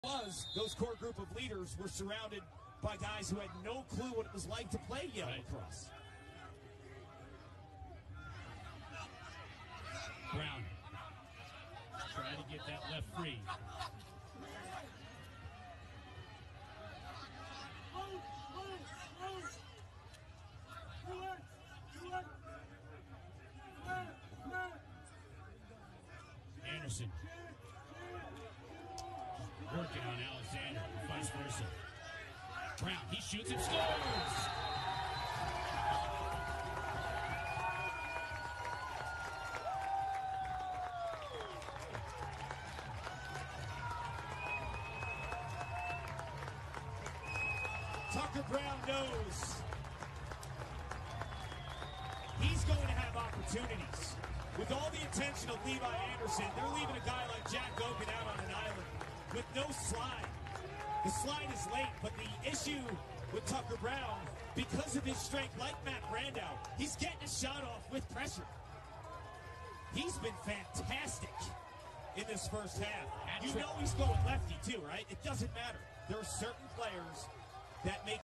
Those core group of leaders were surrounded by guys who had no clue what it was like to play Yale lacrosse. Brown trying to get that left free. Anderson working on Alexander, and vice versa. Brown, he shoots and scores! Tucker Brown knows he's going to have opportunities. With all the attention of Levi Anderson, they're leaving a guy like Jack Oken out on an island with no slide. The slide is late, but the issue with Tucker Brown, because of his strength, like Matt Brandau, he's getting a shot off with pressure. He's been fantastic in this first half. You know he's going lefty too, right? It doesn't matter. There are certain players that make